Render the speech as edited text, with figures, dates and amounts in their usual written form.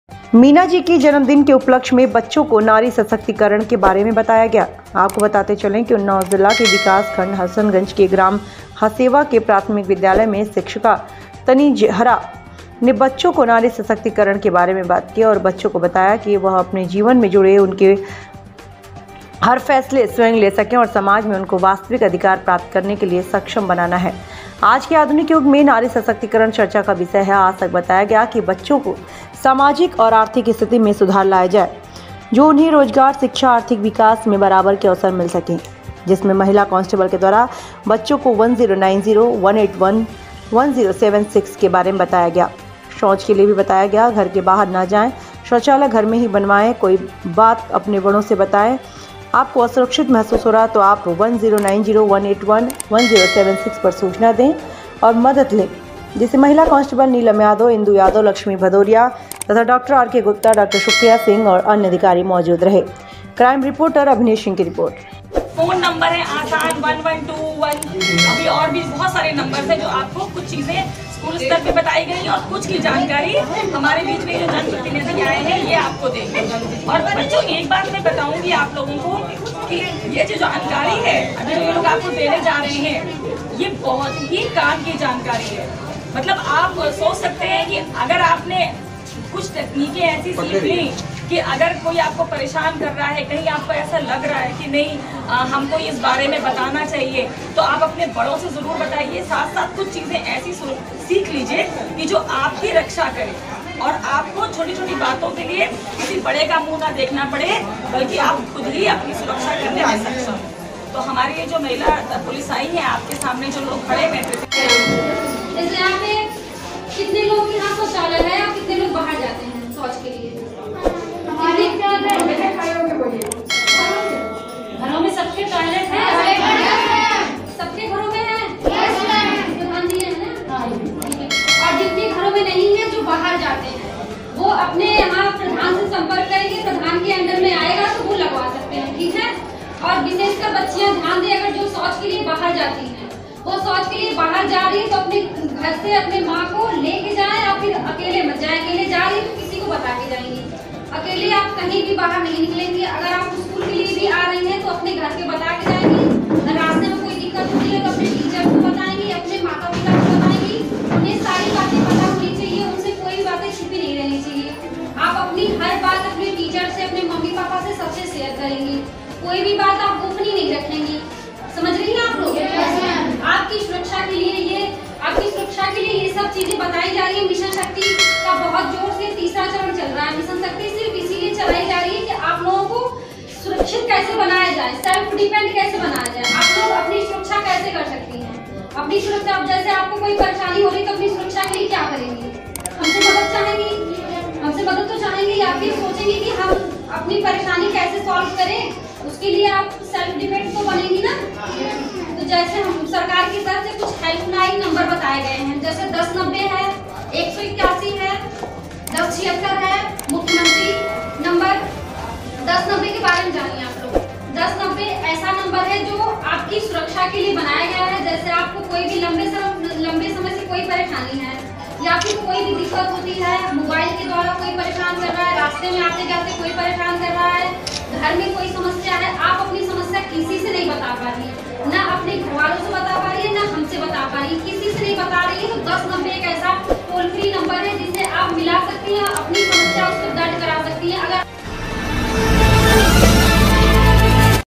मीना जी की जन्मदिन के उपलक्ष्य में बच्चों को नारी सशक्तिकरण के बारे में बताया गया। आपको बताते चलें कि उन्नाव जिला के विकास खंड हसनगंज के ग्राम हसेवा के प्राथमिक विद्यालय में शिक्षिका तनीजहरा ने बच्चों को नारी सशक्तिकरण के बारे में बात की और बच्चों को बताया कि वह अपने जीवन में जुड़े उनके हर फैसले स्वयं ले सकें और समाज में उनको वास्तविक अधिकार प्राप्त करने के लिए सक्षम बनाना है। आज के आधुनिक युग में नारी सशक्तिकरण चर्चा का विषय है। आज तक बताया गया कि बच्चों को सामाजिक और आर्थिक स्थिति में सुधार लाया जाए, जो उन्हें रोजगार, शिक्षा, आर्थिक विकास में बराबर के अवसर मिल सकें, जिसमें महिला कांस्टेबल के द्वारा बच्चों को 1090 181 1076 के बारे में बताया गया। शौच के लिए भी बताया गया। घर के बाहर ना जाएं, शौचालय घर में ही बनवाएं, कोई बात अपने बड़ों से बताएं। आपको असुरक्षित महसूस हो रहा तो आप 1090 181 1076 पर सूचना दें और मदद लें, जिसे महिला कांस्टेबल नीलम यादव, इंदु यादव, लक्ष्मी भदौरिया तथा डॉक्टर आर के गुप्ता, डॉक्टर सुप्रिया सिंह और अन्य अधिकारी मौजूद रहे। क्राइम रिपोर्टर अभिनेश सिंह की रिपोर्ट। फोन नंबर है आसान 1121। अभी और भी बहुत सारे नंबर है जो आपको कुछ चीजें स्कूल स्तर पे बताई गई और कुछ की जानकारी हमारे बीच में जो जनप्रतिनिधि आए हैं ये आपको देंगे। और बच्चों एक बात मैं बताऊंगी आप लोगों को कि ये जो जानकारी है अभी जो ये लोग आपको देने जा रहे हैं ये बहुत ही काम की जानकारी है। मतलब आप सोच सकते हैं कि अगर आपने कुछ तकनीकें ऐसी सीख ली कि अगर कोई आपको परेशान कर रहा है, कहीं आपको ऐसा लग रहा है कि नहीं हमको इस बारे में बताना चाहिए, तो आप अपने बड़ों से ज़रूर बताइए। साथ साथ कुछ चीज़ें ऐसी सीख लीजिए कि जो आपकी रक्षा करे और आपको छोटी छोटी बातों के लिए किसी बड़े का मुंह ना देखना पड़े, बल्कि आप खुद ही अपनी सुरक्षा करने में सक्षम। तो हमारी ये जो महिला पुलिस आई है आपके सामने जो लोग खड़े हैं, जैसे यहाँ पे कितने लोग के यहाँ शौचालय है और कितने लोग बाहर जाते हैं शौच के लिए? घरों में सबके टॉयलेट है, सबके घरों में है, प्रधान जी है ना। और जिनके घरों में नहीं है, जो बाहर जाते हैं, वो अपने यहाँ प्रधान से संपर्क करेंगे, प्रधान के अंडर में आएगा तो वो लगवा सकते हैं, ठीक है। और विशेषकर बच्चियाँ ध्यान दें, अगर जो शौच के लिए बाहर जाती हैं, वो शौच के लिए बाहर जा रही है तो अपने घर से अपने माँ को लेके जाएं या फिर अकेले मत जाएं। अकेले जा रही है तो किसी को बता के जाएंगी। अकेले आप कहीं भी बाहर नहीं निकलेंगी। अगर आप स्कूल के लिए भी आ रही हैं तो अपने घर के बता के जाएंगी। अगर रास्ते में कोई दिक्कत होती है तो अपने टीचर को बताएंगी, अपने माता पिता को बताएंगी। उन्हें सारी बातें पता होनी चाहिए, उनसे कोई भी बातें छिपी नहीं रहनी चाहिए। आप अपनी हर बात अपने टीचर से, अपने मम्मी पापा से सबसे शेयर करेंगी। कोई भी बात आप गोपनीय नहीं रखेंगी। समझ रही हैं आप लोग? आपकी सुरक्षा के लिए ये सब चीजें बताई जा रही है। मिशन शक्ति का बहुत जोर से तीसरा चरण चल रहा है। मिशन शक्ति सिर्फ इसीलिए चलाई जा रही है कि आप लोगों को सुरक्षित कैसे बनाया जाए, सेल्फ डिपेंड कैसे बनाया जाए, आप लोग अपनी सुरक्षा कैसे कर सकती हैं। अपनी सुरक्षा, अब जैसे आपको कोई परेशानी हो रही तो अपनी सुरक्षा के लिए क्या करेंगी? हमसे मदद चाहेंगी, हमसे मदद तो चाहेंगी। आप ये सोचेंगे कि हम अपनी परेशानी कैसे सॉल्व करें, उसके लिए आप सेल्फ डिपेंड तो बनेंगी ना। तो जैसे हम सरकार की तरफ से कुछ हेल्पलाइन नंबर बताए गए हैं, जैसे 1090 है, 181 है, 1076 है, मुख्यमंत्री नंबर 1090 के बारे में जानिए आप लोग। 1090 ऐसा नंबर है जो आपकी सुरक्षा के लिए बनाया गया है। जैसे आपको कोई भी लंबे समय से कोई परेशानी है या फिर कोई भी दिक्कत होती है, मोबाइल के द्वारा कोई परेशान कर रहा है, रास्ते में आते जाते कोई परेशान कर रहा है, घर में कोई समस्या है, आप अपनी समस्या किसी से नहीं बता पा रही है, ना अपने घर वालों से बता पा रही है, ना हमसे बता पा रही है, किसी से नहीं बता रही है, तो 1090 एक ऐसा टोल फ्री नंबर है जिसे आप मिला सकती हैं, अपनी समस्या